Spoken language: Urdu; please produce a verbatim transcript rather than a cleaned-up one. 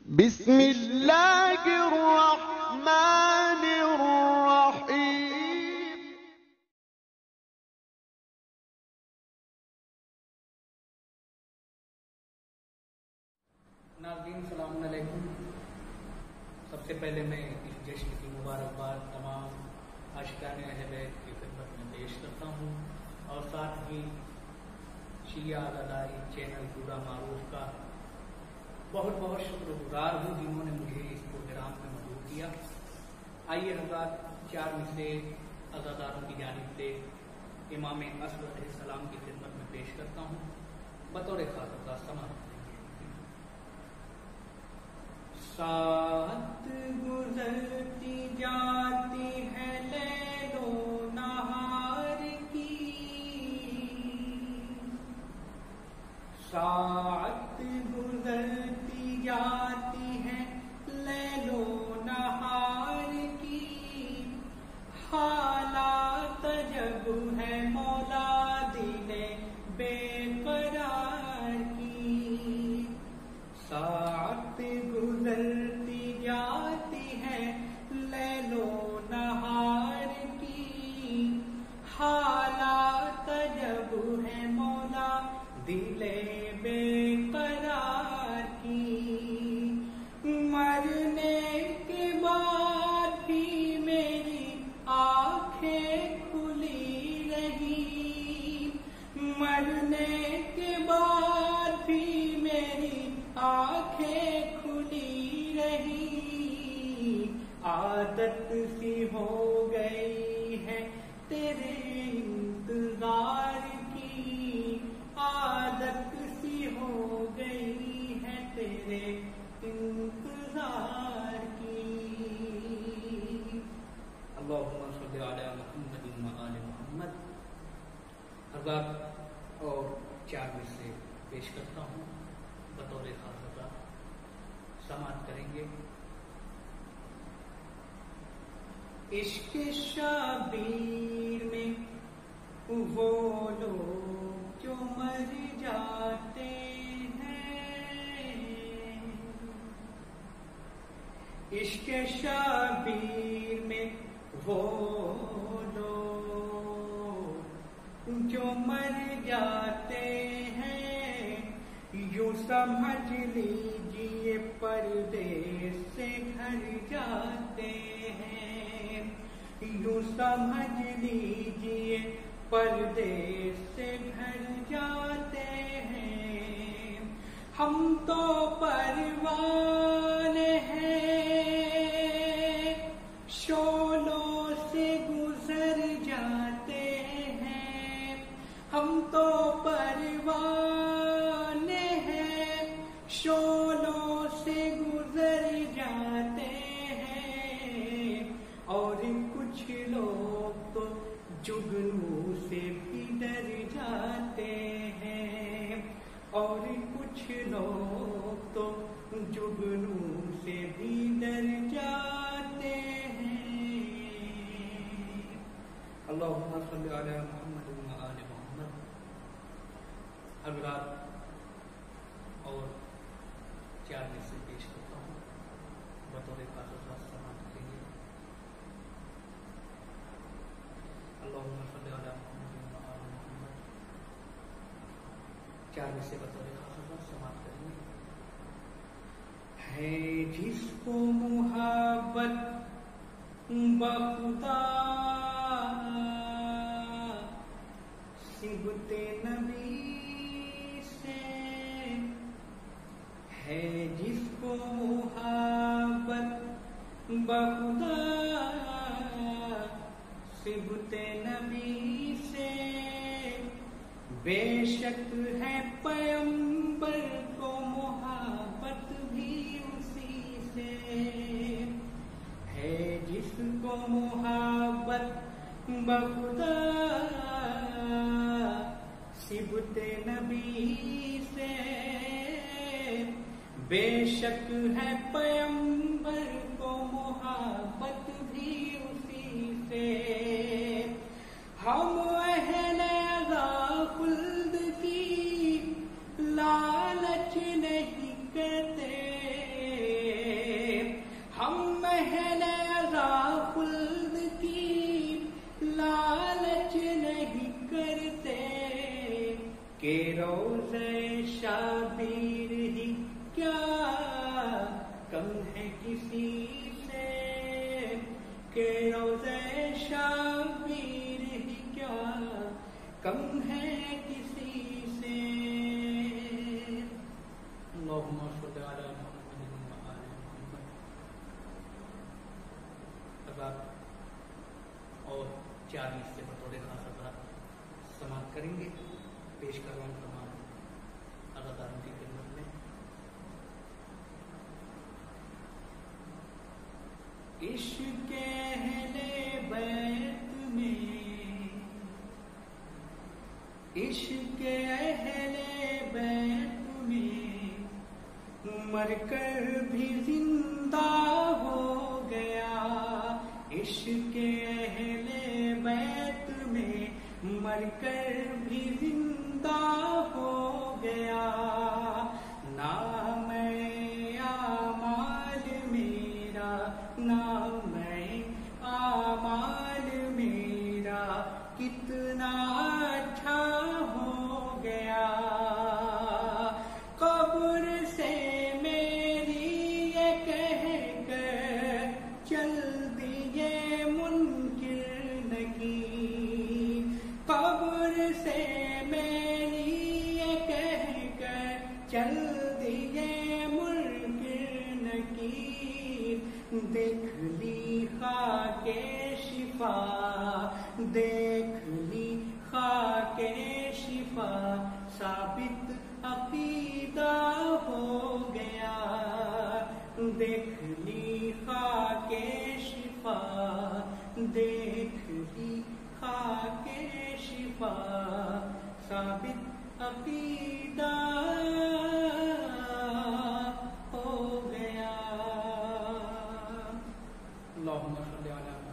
بسم اللہ الرحمن الرحیم۔ ناظرین السلام علیکم۔ سب سے پہلے میں اس جشن کی مبارکباد تمام عاشقان اہل بیت کی خدمت میں پیش کرتا ہوں، اور ساتھ ہی شیعہ عزاداری چینل پورا معروف کا بہت بہت شکر گزار ہوں جنہوں نے مجھے اس پروگرام میں مدعو کیا۔ آئیے حضرات، چار مصرے عزاداروں کی جانب سے امام اصل علیہ السلام کی خدمت میں پیش کرتا ہوں، بطور خاص کا سماعت کریں گے۔ سات گزرتی جاتی ہے لیل و نہار کی، سات گزرتی جاتی ہے لیل و نہار کی، حالات جب ہے مولا دل بے قرار کی، سات گزرتی جاتی ہے لیل و نہار کی، حالات جب ہے مولا دل بے قرار کی، مرنے کے بعد بھی میری آنکھیں کھلی رہی، مرنے کے بعد بھی میری آنکھیں کھلی رہی، عادت سی ہو گئی ہے تیرے انتظار کی، عادت سی ہو گئی ہے تیرے انتظار کی۔ اللہم صلی علی محمد و آل محمد۔ حضرات، اور چار میں سے پیش کرتا ہوں، بطور خاصہ سماعت کریں گے۔ عشق شبیر میں وہ لوگ جو مر جاتے ہیں، عشق شبیر میں وہ لوگ جو مر جاتے ہیں، یوں سمجھ لیجیے پردیس سے گھر جاتے ہیں، یوں سمجھ لیجیے پردیس سے گھر جاتے ہیں، ہم تو پروانے ہیں شعلوں سے گزر جاتے ہیں، ہم تو پروانے ہیں شعلوں سے گزر جاتے ہیں، اور کچھ لوگ تو جگنوں سے بھی ڈر جاتے ہیں، اور کچھ لوگ تو جگنوں سے بھی ڈر جاتے ہیں۔ اللہم صلی علی محمد و آل محمد۔ حضرات، اور چار میں سے پیش کرتا ہوں، بطور خاص سماعت کریں گے۔ اللہم صلی علی محمد و آل محمد۔ چار میں سے بطور خاص سماعت کریں گے۔ ہے جس کو محبت بخدا صبت نبی سے، ہے جس کو محبت بخدا صبت نبی سے، بے شک ہے پیغمبر کو محبت بھی اسی سے، ہے جس کو محبت بخدا صبت نبی سے، بے شک ہے پیغمبر کو محبت بھی اسی سے، ہم اہل خلد کی لالچ نہیں کرتے، کسی سے کہ روضہ شبیر ہی کیا کم ہے کسی سے. اللہم صلی علی محمد و آل محمد. اب آپ اور چالیس سے بطور خاص حضرات سماعت کریں گے. پیش کروائیں تمام اداکاروں کی خدمت میں. عشق اہل بیت میں عشق اہل بیت میں مر کر بھی زندہ ہو گیا. عشق اہل بیت میں مر کر بھی زندہ ہو گیا. نام اعمال میرا نام اعمال میرا کتنا اچھا ہو گیا. قبر سے میری یہ کہہ کر چل دیے منکر نکیر. قبر سے میری یہ کہہ کر چل دیے منکر نکیر. دیکھ لی خاک شفا دیکھ لی خاک شفا ثابت عقیدہ ہو گیا. دیکھ لی خاک شفا دیکھ لی خاک شفا ثابت عقیدہ ہو گیا. اللہم صلی علی